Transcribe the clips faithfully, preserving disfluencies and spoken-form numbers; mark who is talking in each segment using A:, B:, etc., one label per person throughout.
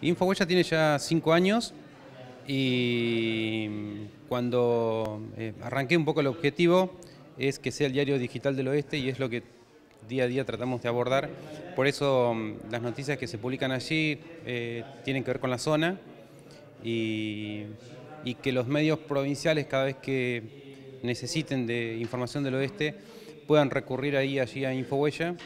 A: Infohuella tiene ya cinco años y cuando eh, arranqué un poco el objetivo es que sea el diario digital del oeste y es lo que día a día tratamos de abordar. Por eso las noticias que se publican allí eh, tienen que ver con la zona y, y que los medios provinciales cada vez que necesiten de información del oeste puedan recurrir ahí allí a Infohuella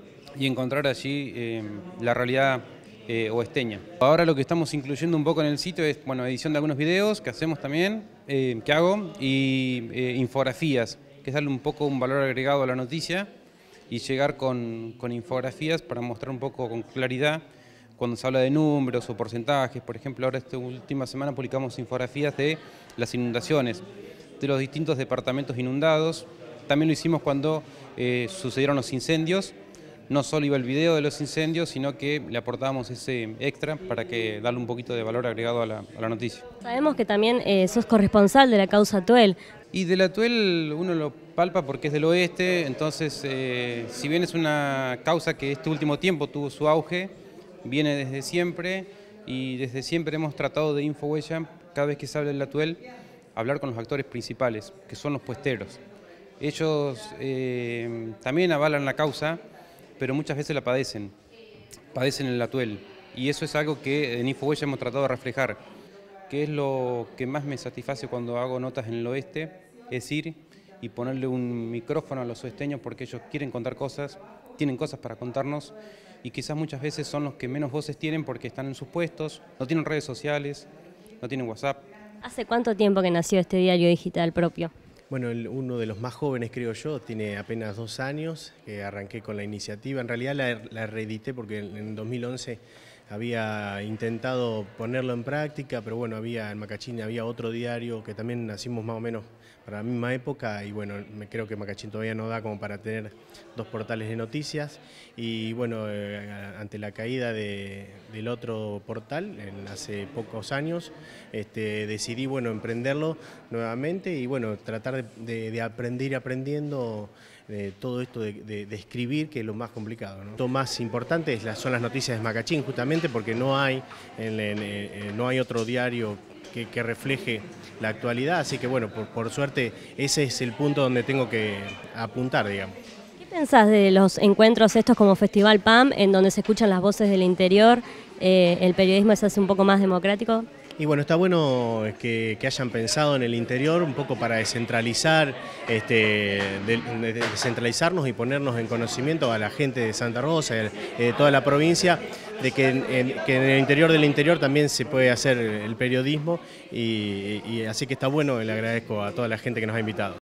A: y encontrar allí eh, la realidad eh, oesteña. Ahora lo que estamos incluyendo un poco en el sitio es bueno, edición de algunos videos que hacemos también, eh, que hago, y eh, infografías, que es darle un poco un valor agregado a la noticia y llegar con, con infografías para mostrar un poco con claridad cuando se habla de números o porcentajes. Por ejemplo, ahora esta última semana publicamos infografías de las inundaciones, de los distintos departamentos inundados. También lo hicimos cuando eh, sucedieron los incendios. No solo iba el video de los incendios, sino que le aportábamos ese extra para que darle un poquito de valor agregado a la, a la noticia.
B: Sabemos que también eh, sos corresponsal de la causa Atuel.
A: Y del Atuel uno lo palpa porque es del oeste, entonces eh, si bien es una causa que este último tiempo tuvo su auge, viene desde siempre y desde siempre hemos tratado de Infohuella, cada vez que se habla del Atuel, hablar con los actores principales, que son los puesteros. Ellos eh, también avalan la causa, pero muchas veces la padecen, padecen el Atuel. Y eso es algo que en Infohuella hemos tratado de reflejar, que es lo que más me satisface cuando hago notas en el oeste, es ir y ponerle un micrófono a los oesteños porque ellos quieren contar cosas, tienen cosas para contarnos y quizás muchas veces son los que menos voces tienen porque están en sus puestos, no tienen redes sociales, no tienen WhatsApp.
B: ¿Hace cuánto tiempo que nació este diario digital propio?
C: Bueno, el, uno de los más jóvenes, creo yo, tiene apenas dos años, que arranqué con la iniciativa. En realidad la, la reedité porque en, en dos mil once había intentado ponerlo en práctica, pero bueno, había en Macachín había otro diario que también nacimos más o menos para la misma época y bueno, me creo que Macachín todavía no da como para tener dos portales de noticias y bueno, eh, ante la caída de, del otro portal en, hace pocos años, este, decidí bueno, emprenderlo nuevamente y bueno, tratar de, de, de aprender aprendiendo de todo esto de, de, de escribir, que es lo más complicado, ¿no? Lo más importante es la, son las noticias de Macachín, justamente porque no hay, en, en, en, no hay otro diario que, que refleje la actualidad, así que bueno, por, por suerte ese es el punto donde tengo que apuntar, digamos.
B: ¿Qué pensás de los encuentros estos como Festival P A M, en donde se escuchan las voces del interior, eh, el periodismo se hace un poco más democrático?
C: Y bueno, está bueno que, que hayan pensado en el interior un poco para descentralizar, este, de, de descentralizarnos y ponernos en conocimiento a la gente de Santa Rosa, de, de toda la provincia, de que en, en, que en el interior del interior también se puede hacer el periodismo y, y así que está bueno y le agradezco a toda la gente que nos ha invitado.